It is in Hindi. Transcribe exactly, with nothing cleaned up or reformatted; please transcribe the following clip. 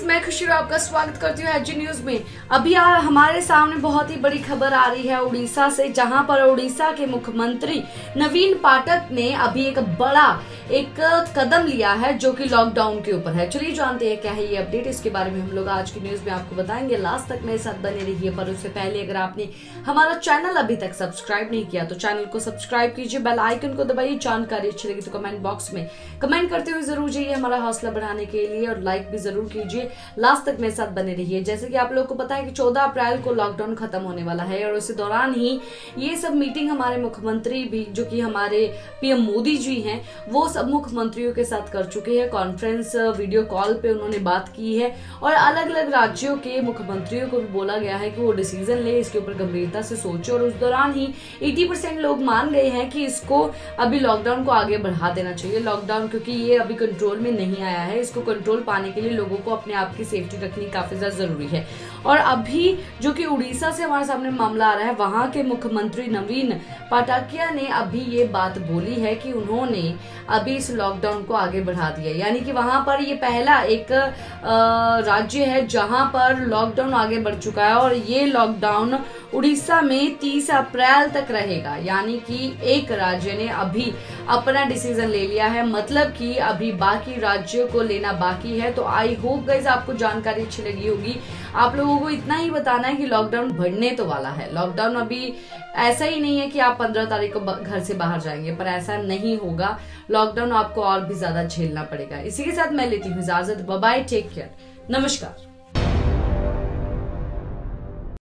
मैं खुशी आपका स्वागत करती हूँ एच जी न्यूज में। अभी आ, हमारे सामने बहुत ही बड़ी खबर आ रही है उड़ीसा से, जहां पर उड़ीसा के मुख्यमंत्री नवीन पाठक ने अभी एक बड़ा एक कदम लिया है जो कि लॉकडाउन के ऊपर है। चलिए जानते हैं क्या है ये अपडेट, इसके बारे में हम लोग आज की न्यूज में आपको बताएंगे। लास्ट तक मेरे साथ बने रहिए, पर उससे पहले अगर आपने हमारा चैनल अभी तक सब्सक्राइब नहीं किया तो चैनल को सब्सक्राइब कीजिए, बेल आइकन को दबाइए। जानकारी अच्छी लगी तो कमेंट बॉक्स में कमेंट करते हुए जरूर जाइए हमारा हौसला बढ़ाने के लिए, और लाइक भी जरूर कीजिए। लास्ट तक मेरे साथ बने रहिए। जैसे कि आप लोगों को पता है कि चौदह अप्रैल को लॉकडाउन खत्म होने वाला है, और उसी दौरान ही ये सब मीटिंग हमारे मुख्यमंत्री भी, जो कि हमारे पीएम मोदी जी हैं, वो सब मुख्यमंत्रियों के साथ कर चुके हैं। कॉन्फ्रेंस वीडियो कॉल पे उन्होंने बात की है, और अलग अलग राज्यों के मुख्यमंत्रियों को भी बोला गया है कि वो डिसीजन ले, इसके ऊपर गंभीरता से सोचे। और उस दौरान ही अस्सी परसेंट लोग मान गए हैं कि इसको अभी लॉकडाउन को आगे बढ़ा देना चाहिए। लॉकडाउन क्योंकि ये अभी कंट्रोल में नहीं आया है, इसको कंट्रोल पाने के लिए लोगों को अपने आप की सेफ्टी रखनी काफी ज्यादा जरूरी है। और अभी जो कि उड़ीसा से हमारे सामने मामला आ रहा है, वहां के मुख्यमंत्री नवीन पाठकिया ने अभी ये बात बोली है कि उन्होंने अभी इस लॉकडाउन को आगे बढ़ा दिया, यानी कि वहां पर ये पहला एक राज्य है जहां पर लॉकडाउन आगे बढ़ चुका है। और ये लॉकडाउन उड़ीसा में तीस अप्रैल तक रहेगा, यानी कि एक राज्य ने अभी अपना डिसीजन ले लिया है, मतलब कि अभी बाकी राज्यों को लेना बाकी है। तो आई होप गाइस आपको जानकारी अच्छी लगी होगी। आप लोगों को इतना ही बताना है कि लॉकडाउन बढ़ने तो वाला है। लॉकडाउन अभी ऐसा ही नहीं है कि आप पंद्रह तारीख को घर से बाहर जाएंगे, पर ऐसा नहीं होगा। लॉकडाउन आपको और भी ज्यादा झेलना पड़ेगा। इसी के साथ मैं लेती हूँ इजाजत। बाय बाय, टेक केयर, नमस्कार।